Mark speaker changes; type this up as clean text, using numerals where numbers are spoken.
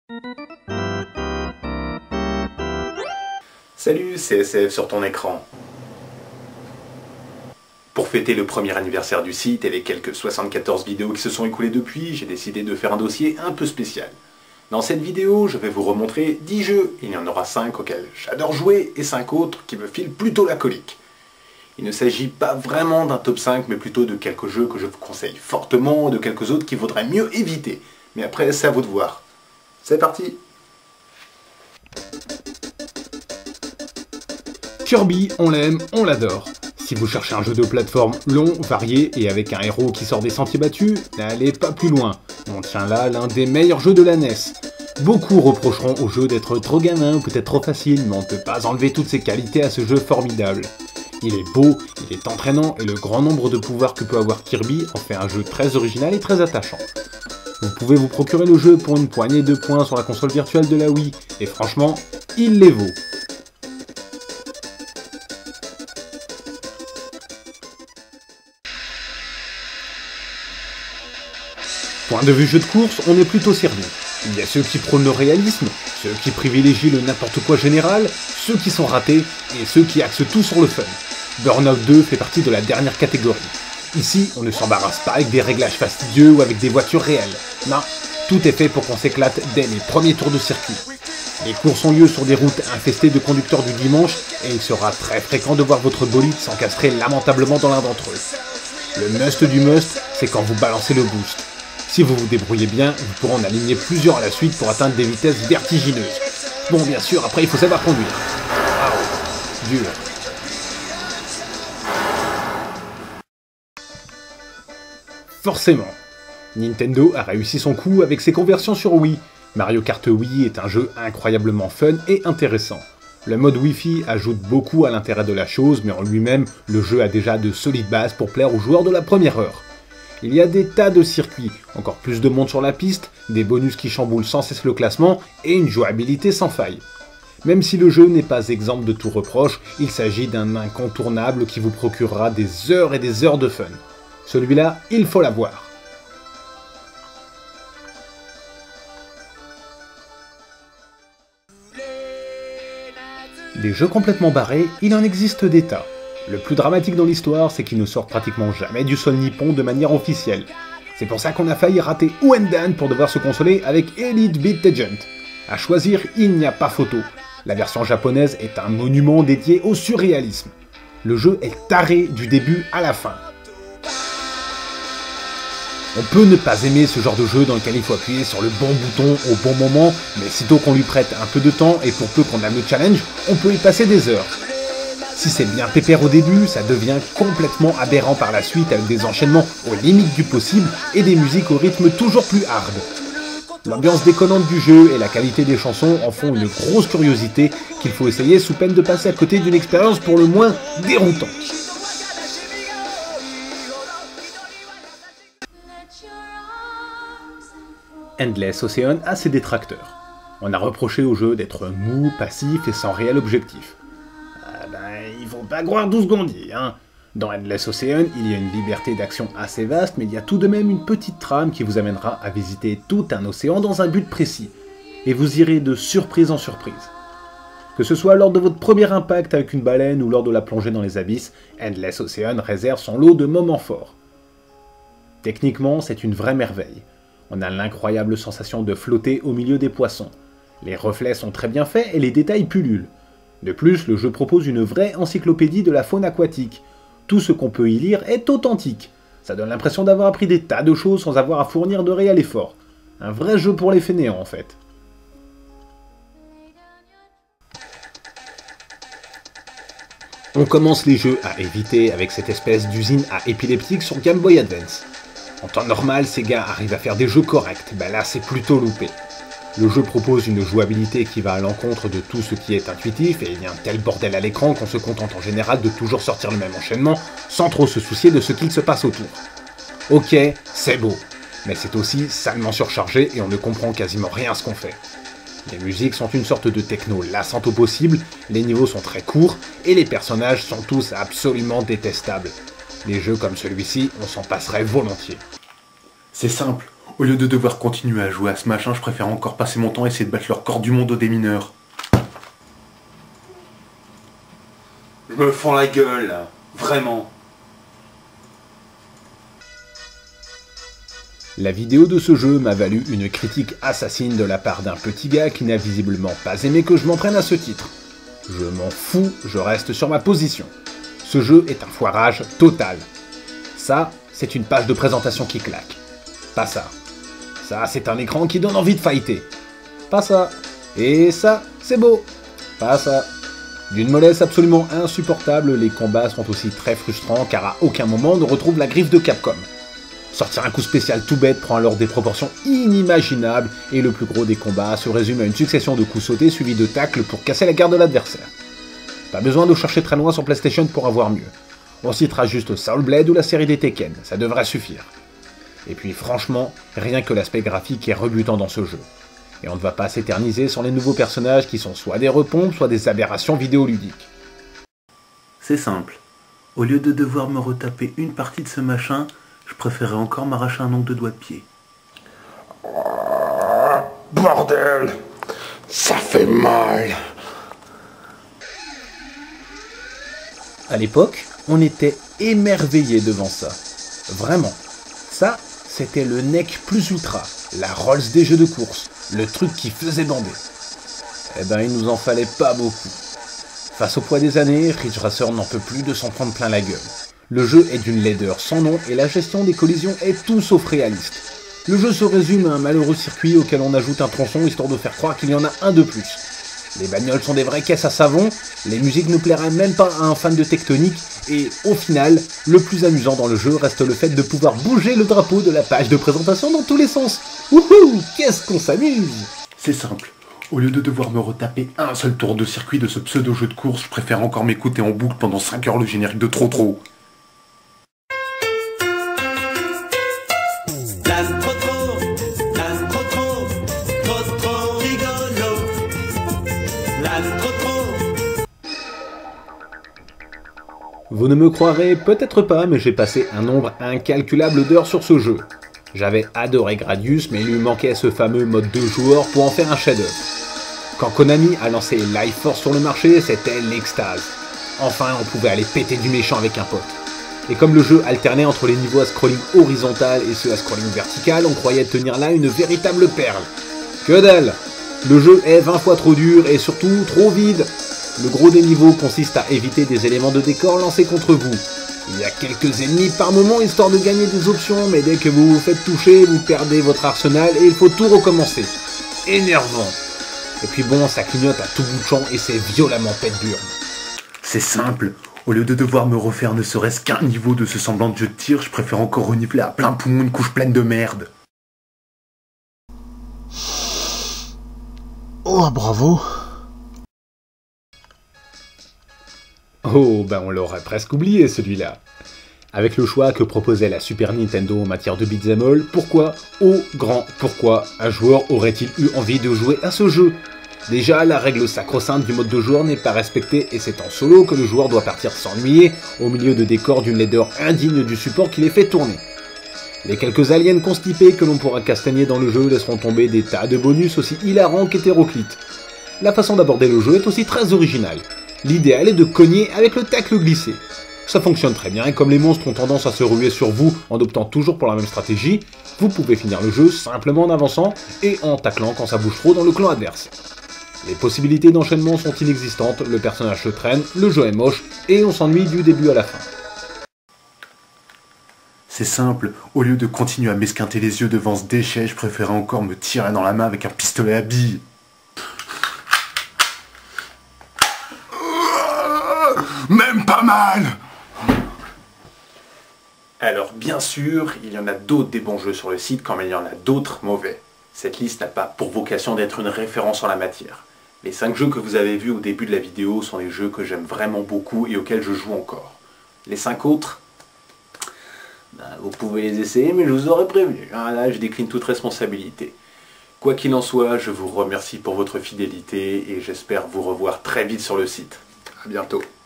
Speaker 1: Salut, c'est SF sur ton écran. Pour fêter le premier anniversaire du site et les quelques 74 vidéos qui se sont écoulées depuis, j'ai décidé de faire un dossier un peu spécial. Dans cette vidéo, je vais vous remontrer 10 jeux. Il y en aura 5 auxquels j'adore jouer et 5 autres qui me filent plutôt la colique. Il ne s'agit pas vraiment d'un top 5, mais plutôt de quelques jeux que je vous conseille fortement, de quelques autres qu'il vaudrait mieux éviter. Mais après, c'est à vous de voir. C'est parti!
Speaker 2: Kirby, on l'aime, on l'adore. Si vous cherchez un jeu de plateforme long, varié et avec un héros qui sort des sentiers battus, n'allez pas plus loin. On tient là l'un des meilleurs jeux de la NES. Beaucoup reprocheront au jeu d'être trop gamin ou peut-être trop facile, mais on ne peut pas enlever toutes ses qualités à ce jeu formidable. Il est beau, il est entraînant et le grand nombre de pouvoirs que peut avoir Kirby en fait un jeu très original et très attachant. Vous pouvez vous procurer le jeu pour une poignée de points sur la console virtuelle de la Wii, et franchement, il les vaut. Point de vue jeu de course, on est plutôt servi. Il y a ceux qui prônent le réalisme, ceux qui privilégient le n'importe quoi général, ceux qui sont ratés, et ceux qui axent tout sur le fun. Burnout 2 fait partie de la dernière catégorie. Ici, on ne s'embarrasse pas avec des réglages fastidieux ou avec des voitures réelles. Non, tout est fait pour qu'on s'éclate dès les premiers tours de circuit. Les courses ont lieu sur des routes infestées de conducteurs du dimanche, et il sera très fréquent de voir votre bolide s'encastrer lamentablement dans l'un d'entre eux. Le must du must, c'est quand vous balancez le boost. Si vous vous débrouillez bien, vous pourrez en aligner plusieurs à la suite pour atteindre des vitesses vertigineuses. Bon, bien sûr, après il faut savoir conduire. Ah, dur. Forcément, Nintendo a réussi son coup avec ses conversions sur Wii. Mario Kart Wii est un jeu incroyablement fun et intéressant. Le mode Wi-Fi ajoute beaucoup à l'intérêt de la chose, mais en lui-même, le jeu a déjà de solides bases pour plaire aux joueurs de la première heure. Il y a des tas de circuits, encore plus de monde sur la piste, des bonus qui chamboulent sans cesse le classement, et une jouabilité sans faille. Même si le jeu n'est pas exempt de tout reproche, il s'agit d'un incontournable qui vous procurera des heures et des heures de fun. Celui-là, il faut l'avoir. Des jeux complètement barrés, il en existe des tas. Le plus dramatique dans l'histoire, c'est qu'ils ne sortent pratiquement jamais du sol nippon de manière officielle. C'est pour ça qu'on a failli rater Ouendan pour devoir se consoler avec Elite Beat Agent. À choisir, il n'y a pas photo. La version japonaise est un monument dédié au surréalisme. Le jeu est taré du début à la fin. On peut ne pas aimer ce genre de jeu dans lequel il faut appuyer sur le bon bouton au bon moment, mais sitôt qu'on lui prête un peu de temps et pour peu qu'on aime le challenge, on peut y passer des heures. Si c'est bien pépère au début, ça devient complètement aberrant par la suite avec des enchaînements aux limites du possible et des musiques au rythme toujours plus hard. L'ambiance déconnante du jeu et la qualité des chansons en font une grosse curiosité qu'il faut essayer sous peine de passer à côté d'une expérience pour le moins déroutante. Endless Ocean a ses détracteurs. On a reproché au jeu d'être mou, passif et sans réel objectif. Il faut pas croire 12 secondes, hein. Dans Endless Ocean, il y a une liberté d'action assez vaste, mais il y a tout de même une petite trame qui vous amènera à visiter tout un océan dans un but précis. Et vous irez de surprise en surprise. Que ce soit lors de votre premier impact avec une baleine ou lors de la plongée dans les abysses, Endless Ocean réserve son lot de moments forts. Techniquement, c'est une vraie merveille. On a l'incroyable sensation de flotter au milieu des poissons. Les reflets sont très bien faits et les détails pullulent. De plus, le jeu propose une vraie encyclopédie de la faune aquatique. Tout ce qu'on peut y lire est authentique. Ça donne l'impression d'avoir appris des tas de choses sans avoir à fournir de réel effort. Un vrai jeu pour les fainéants en fait. On commence les jeux à éviter avec cette espèce d'usine à épileptique sur Game Boy Advance. En temps normal, ces gars arrivent à faire des jeux corrects, ben là c'est plutôt loupé. Le jeu propose une jouabilité qui va à l'encontre de tout ce qui est intuitif, et il y a un tel bordel à l'écran qu'on se contente en général de toujours sortir le même enchaînement, sans trop se soucier de ce qu'il se passe autour. Ok, c'est beau, mais c'est aussi salement surchargé et on ne comprend quasiment rien à ce qu'on fait. Les musiques sont une sorte de techno lassante au possible, les niveaux sont très courts, et les personnages sont tous absolument détestables. Les jeux comme celui-ci, on s'en passerait volontiers.
Speaker 1: C'est simple, Au lieu de devoir continuer à jouer à ce machin, je préfère encore passer mon temps à essayer de battre le record du monde au démineur. Je me fends la gueule, là. Vraiment.
Speaker 2: La vidéo de ce jeu m'a valu une critique assassine de la part d'un petit gars qui n'a visiblement pas aimé que je m'entraîne à ce titre. Je m'en fous, je reste sur ma position. Ce jeu est un foirage total. Ça, c'est une page de présentation qui claque. Pas ça. Ça, c'est un écran qui donne envie de fighter. Pas ça. Et ça, c'est beau. Pas ça. D'une mollesse absolument insupportable, les combats sont aussi très frustrants car à aucun moment on ne retrouve la griffe de Capcom. Sortir un coup spécial tout bête prend alors des proportions inimaginables et le plus gros des combats se résume à une succession de coups sautés suivis de tacles pour casser la garde de l'adversaire. Pas besoin de chercher très loin sur PlayStation pour avoir mieux. On citera juste Soul Blade ou la série des Tekken, ça devrait suffire. Et puis franchement, rien que l'aspect graphique est rebutant dans ce jeu. Et on ne va pas s'éterniser sur les nouveaux personnages qui sont soit des repompes, soit des aberrations vidéoludiques.
Speaker 1: C'est simple. Au lieu de devoir me retaper une partie de ce machin, je préférais encore m'arracher un ongle de doigt de pied.
Speaker 3: Bordel, ça fait mal.
Speaker 2: À l'époque, on était émerveillés devant ça. Vraiment. Ça, c'était le NEC plus ultra, la Rolls des jeux de course, le truc qui faisait bander. Eh ben, il nous en fallait pas beaucoup. Face au poids des années, Ridge Racer n'en peut plus de s'en prendre plein la gueule. Le jeu est d'une laideur sans nom et la gestion des collisions est tout sauf réaliste. Le jeu se résume à un malheureux circuit auquel on ajoute un tronçon histoire de faire croire qu'il y en a un de plus. Les bagnoles sont des vraies caisses à savon, les musiques ne plairaient même pas à un fan de Tectonic, et au final, le plus amusant dans le jeu reste le fait de pouvoir bouger le drapeau de la page de présentation dans tous les sens. Wouhou, qu'est-ce qu'on s'amuse!
Speaker 1: C'est simple. Au lieu de devoir me retaper un seul tour de circuit de ce pseudo-jeu de course, je préfère encore m'écouter en boucle pendant 5 heures le générique de Trop Trop.
Speaker 2: Vous ne me croirez peut-être pas, mais j'ai passé un nombre incalculable d'heures sur ce jeu. J'avais adoré Gradius, mais il lui manquait ce fameux mode 2 joueurs pour en faire un chef-d'œuvre. Quand Konami a lancé Life Force sur le marché, c'était l'extase. Enfin, on pouvait aller péter du méchant avec un pote. Et comme le jeu alternait entre les niveaux à scrolling horizontal et ceux à scrolling vertical, on croyait tenir là une véritable perle. Que dalle! Le jeu est 20 fois trop dur et surtout trop vide. Le gros des niveaux consiste à éviter des éléments de décor lancés contre vous. Il y a quelques ennemis par moment histoire de gagner des options, mais dès que vous vous faites toucher, vous perdez votre arsenal et il faut tout recommencer. Énervant. Et puis bon, ça clignote à tout bout de champ et c'est violemment pète-burne.
Speaker 1: C'est simple. Au lieu de devoir me refaire ne serait-ce qu'un niveau de ce semblant de jeu de tir, je préfère encore renifler à plein poumon une couche pleine de merde.
Speaker 3: Oh, bravo.
Speaker 2: Oh, ben on l'aurait presque oublié celui-là. Avec le choix que proposait la Super Nintendo en matière de beat'em all, pourquoi, oh grand pourquoi, un joueur aurait-il eu envie de jouer à ce jeu? Déjà, la règle sacro-sainte du mode de joueur n'est pas respectée et c'est en solo que le joueur doit partir s'ennuyer au milieu de décors d'une laideur indigne du support qui les fait tourner. Les quelques aliens constipés que l'on pourra castagner dans le jeu laisseront tomber des tas de bonus aussi hilarants qu'hétéroclites. La façon d'aborder le jeu est aussi très originale. L'idéal est de cogner avec le tacle glissé. Ça fonctionne très bien et comme les monstres ont tendance à se ruer sur vous en optant toujours pour la même stratégie, vous pouvez finir le jeu simplement en avançant et en taclant quand ça bouge trop dans le clan adverse. Les possibilités d'enchaînement sont inexistantes, le personnage se traîne, le jeu est moche et on s'ennuie du début à la fin.
Speaker 1: C'est simple, au lieu de continuer à m'esquinter les yeux devant ce déchet, je préférais encore me tirer dans la main avec un pistolet à billes. Même pas mal! Alors bien sûr, il y en a d'autres des bons jeux sur le site, comme il y en a d'autres mauvais. Cette liste n'a pas pour vocation d'être une référence en la matière. Les 5 jeux que vous avez vus au début de la vidéo sont les jeux que j'aime vraiment beaucoup et auxquels je joue encore. Les 5 autres, vous pouvez les essayer, mais je vous aurais prévenu. Là, je décline toute responsabilité. Quoi qu'il en soit, je vous remercie pour votre fidélité et j'espère vous revoir très vite sur le site. A bientôt.